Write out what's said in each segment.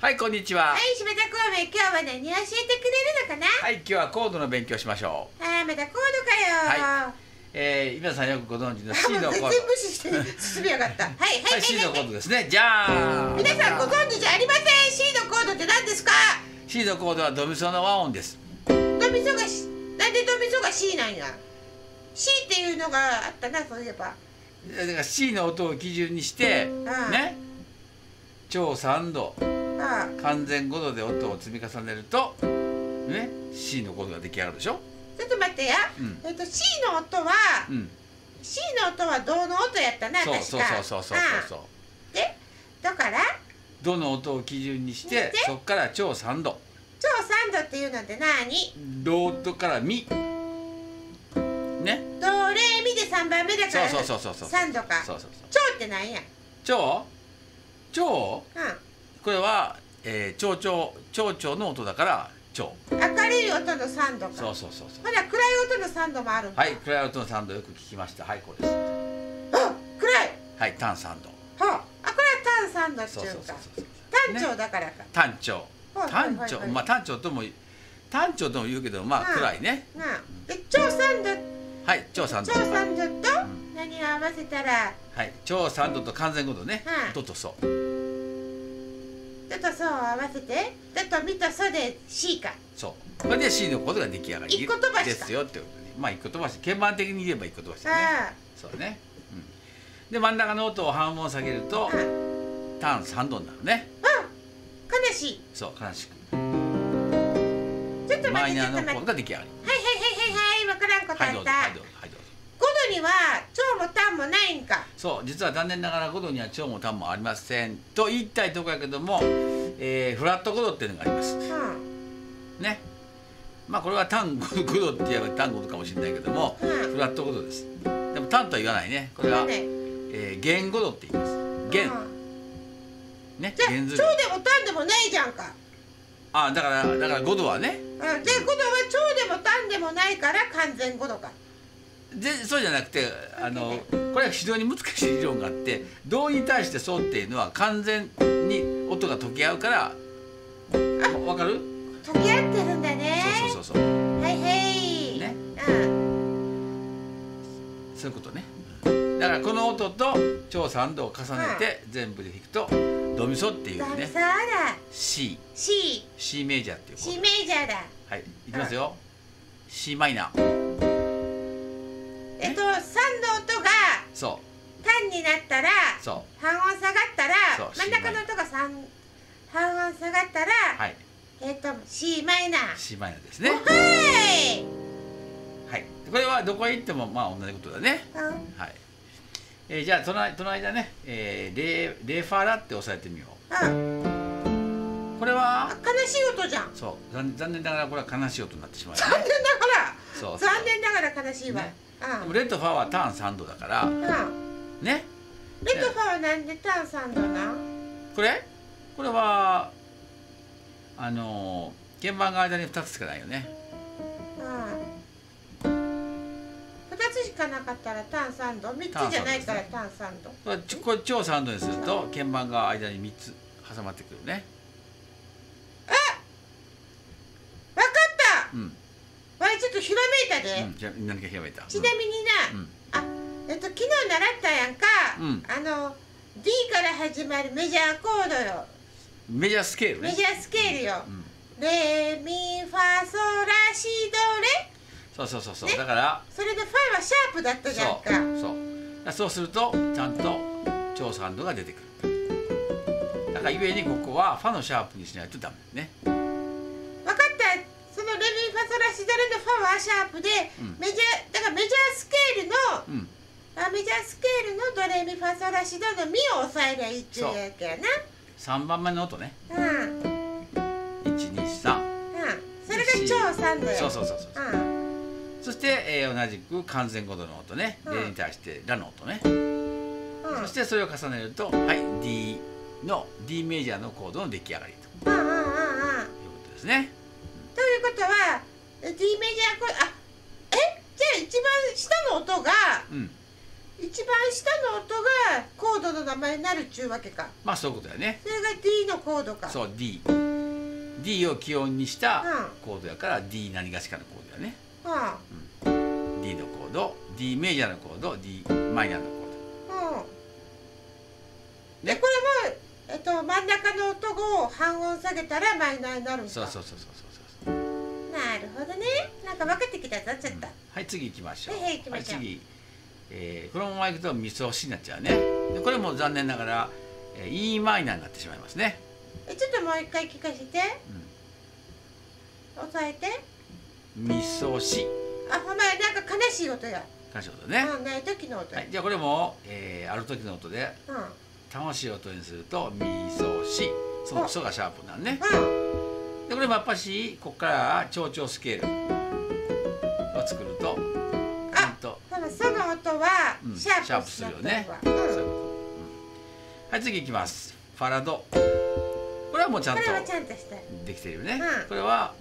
はい、こんにちは。 はい、柴田孔明、今日は何教えてくれるのかな。 はい、今日はコードの勉強しましょう。 ああ、またコードかよ。 はい。皆さんよくご存知の C のコード。 全然無視して進みやがった。はい、はい、 C のコードですね。じゃあ。 皆さんご存知じゃありません。C のコードって何ですか。 C のコードはドミソの和音です。 ドミソがなんでドミソが C なんや。C っていうのがあったな、そういえば。 だから C の音を基準にして、ね。超3度。完全5度で音を積み重ねると、ね、C のコードが出来上がるでしょ。 ちょっと待ってや。C の音は、C の音はどの音やったな、確か。 そう。 で、だからどの音を基準にして、そこから超3度。 超3度っていうのって何？ ドとからミ。ね。 ドレミで3番目だから。 そう。 3度か。超って何や？ 超？これは長調の音だから超。 明るい音の3度か。 そう。 ほら暗い音の3度もあるんだ。 はい、暗い音の3度よく聞きました。はい、これです。 あ、暗い。 はい、単3度。 はあ、これは単3度っていうか。単調だからか。 単調。まあ単調とも言うけど、まあ暗いね。 で、超3度。 はい、超3度。 超3度と何を合わせたら。 はい、超3度と完全5度ね。ドとソ。 ドとソを合わせて、ドとミとソで C か。 そう。これで C のコードが出来上がりですよってことで。まあ一個飛ばし、鍵盤的に言えば一個飛ばしだね。そうね。で真ん中の音を半音下げると単3度になるね。 悲しい。 そう、悲しく。 ちょっと待って、 マイナーのコードが出来上がり。 はい、わからんことあった。5度には超も単もないんか。 そう、実は残念ながら5度には超も単もありませんと言いたいとこやけども、フラット5度っていうのがあります。ね。まあこれは単5度って言えば単5度かもしれないけども、フラット5度です。でも単とは言わないね。これは弦5度って言います。弦。ね。 じゃあ超でも単でもないじゃんか。 あ、だから5度はね。 で5度は超でも単でもないから完全5度か。 そうじゃなくてこれは非常に難しい理論があって、動に対してそうっていうのは完全に音が溶け合うから。わかる？ 溶け合ってるんだね。 そう。 はいね。 そういうことね。だからこの音と超3度を重ねて全部で弾くとドミソっていうね。C メジャーっていう。 Cメジャーだ。 はい、いきますよ。C マイナー。 3度音が単になったら、半音下がったら、真ん中の音が半音下がったら、C マイナー。 C マイナーですね。はい。これはどこへ行ってもまあ同じことだね。はい。じゃあその間ね、レファラって押さえてみよう。これは悲しい音じゃん。 そう。残念ながらこれは悲しい音になってしまう。 残念ながら悲しいわ。 レとファは単3度だからね。 レとファはなんで単3度なん？ これは鍵盤が間に2つしかないよね。 2つしかなかったら単3度、3つじゃないから単3度。 これ超3度にすると鍵盤が間に3つ挟まってくるね。 わかった。ちょっとひらめいたで。 じゃあ何かひらめいた。 ちなみにな、昨日習ったやんか。D から始まるメジャーコードよ。 メジャースケールね。 メジャースケールよ。レミファソラシドレ。 そう。だからそれでファはシャープだったじゃんか。 そうするとちゃんと超3度が出てくる。だからゆえにここはファのシャープにしないとダメね。 分かった。そのレミファソラシドレのファはシャープで、だからメジャースケールのドレミファソラシドのミを押さえりゃいいっていうやけやな。 3番目の音ね。1、2、3。 それが超3度よ。 そう。そして同じく完全5度の音ね。レに対してラの音ね。そしてそれを重ねると、はい、D メジャーのコードの出来上がりということですね。 ということは D メジャーコード、じゃあ一番下の音がコードの名前になるっちゅうわけか。 まあそういうことやね。 それが D のコードか。 そう D を基本にしたコードやから D 何がしかのコードやね。D のコード、D メジャーのコード、D マイナーのコード。 でこれも真ん中の音を半音下げたらマイナーになるんだ。 そう。なるほどね。なんか分かってきたぞちょっと。 はい次行きましょう。 はい次。 このままいくとミソシになっちゃうね。でこれも残念ながら E マイナーになってしまいますね。 ちょっともう一回聞かせて。押さえて。 ミソシ。 あ、ほんまや、なんか悲しい音や。 悲しい音ね。 ない時の音。 じゃあこれもある時の音で楽しい音にするとミソシ。そのソがシャープなんね。でこれもやっぱしここから長調スケールを作ると。 その音はシャープするよね。そういうこと。はい、次いきます。ファラド。これはもうちゃんとできてるよね。これは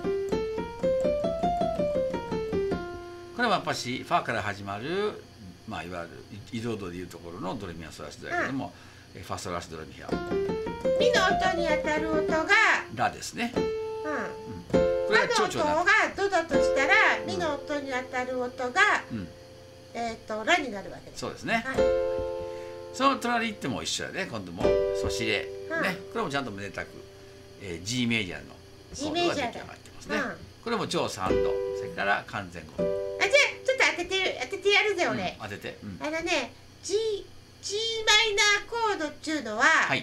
やっぱしファから始まる、まあいわゆる移動度でいうところのドレミファソラシドだけども、ファソラシドレミファ。 ミの音に当たる音がラですね。 これは長調がドだとしたら、ミの音に当たる音がラになるわけです。 そうですね。その隣行っても一緒やね。今度もソシレね。これもちゃんとめでたく G メジャーのコードが出来上がってますね。これも超3度、それから完全5度。 じゃあちょっと当ててやるぜ俺。 当てて。 G マイナーコードっていうのは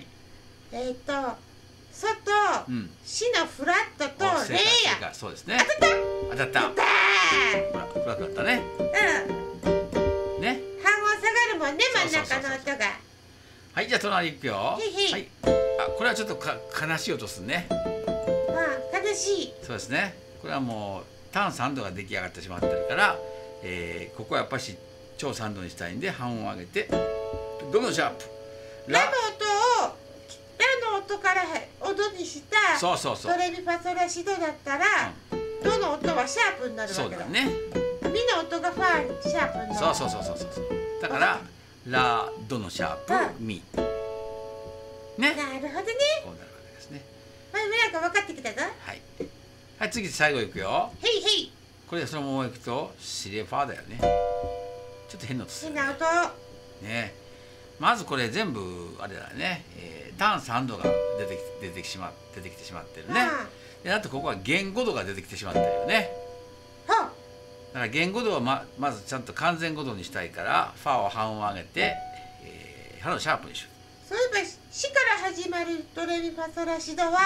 ソとシのフラットとレイヤ。 そうですね。当たった。 ほらフラットだったね。ね。 半音下がるもんね、真ん中の音が。 はい、じゃあ隣いくよ。はい。あ、これはちょっと悲しい音するね。 悲しい。 そうですね。これはもう単3度が出来上がってしまってるから、ここはやっぱし超3度にしたいんで半音上げてどのシャープ。 ラの音から音にしたドレミファソラシドだったら、ドの音はシャープになるわけだ。 そうだね。 ミの音がファーシャープになる。 そう。だからラドのシャープミ。ね。 なるほどね。 こうなるわけですね。 なんか分かってきたぞ。 はい。はい、次最後いくよ。 へい。 これでそのままいくとシレファーだよね。ちょっと変な音する。 変な音。 ね。まずこれ全部あれだね。単3度が出てきてしまってるね。であとここは弦5度が出てきてしまってるよね。だから弦5度はまずちゃんと完全5度にしたいからファを半音上げてファのシャープにしよう。 そういえばシから始まるドレミファソラシドは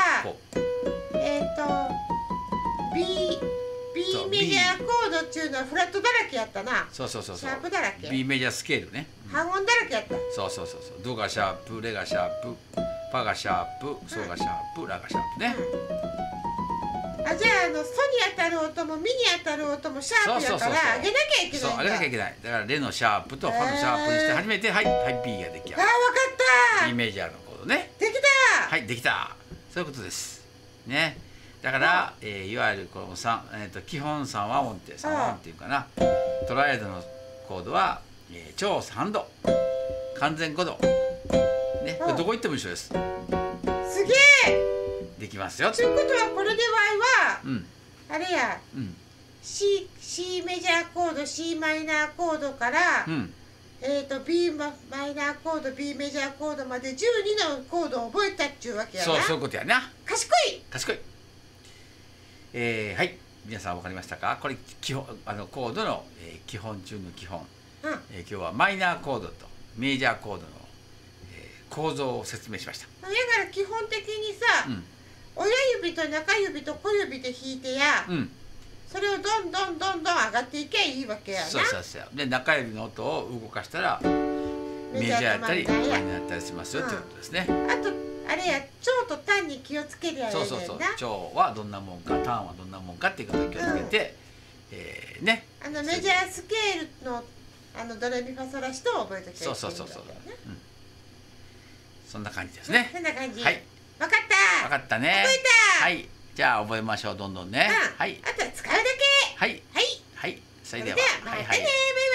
B メジャーコードっていうのはフラットだらけやったな。 そう。シャープだらけ。 B メジャースケールね。 半音だらけやった。 そう。ドがシャープ、レがシャープ、ファがシャープ、ソがシャープ、ラがシャープね。 じゃあソに当たる音もミに当たる音もシャープやから上げなきゃいけないんだ。 そう、上げなきゃいけない。だからレのシャープとファのシャープにして初めてはい B が出来上がる。 分かった。 B メジャーのコードね。 できた。 はい、できた。そういうことですね。だからいわゆるこの基本3和音って3和音っていうかな。トライアドのコードは超3度、完全5度ね。これどこ行っても一緒です。 すげえ。 できますよ。 ということはこれでワイはあれや、C メジャーコード C マイナーコードから、B マイナーコード B メジャーコードまで12のコードを覚えたっちゅうわけやな。 そういうことやな。 賢い。 はい、皆さん分かりましたか。これ基本コードの基本中の基本。今日はマイナーコードとメジャーコードの構造を説明しました。 だから基本的にさ、親指と中指と小指で弾いてや、それをどんどん上がっていけばいいわけやな。 そうで中指の音を動かしたらメジャーやったりマイナーやったりしますよってことですね。 あとあれや、長と短に気をつけりゃいいんだよな。 長はどんなもんか、短はどんなもんかっていうことを気をつけてね。 メジャースケールのドレミファソラシドを覚えときゃいけないんだよね。 そんな感じですね。 そんな感じ。 はい。 分かった。 分かったね。 覚えた。 はい。じゃあ覚えましょう、どんどんね。はい。 あとは使うだけ。 はい。それでは。 またね。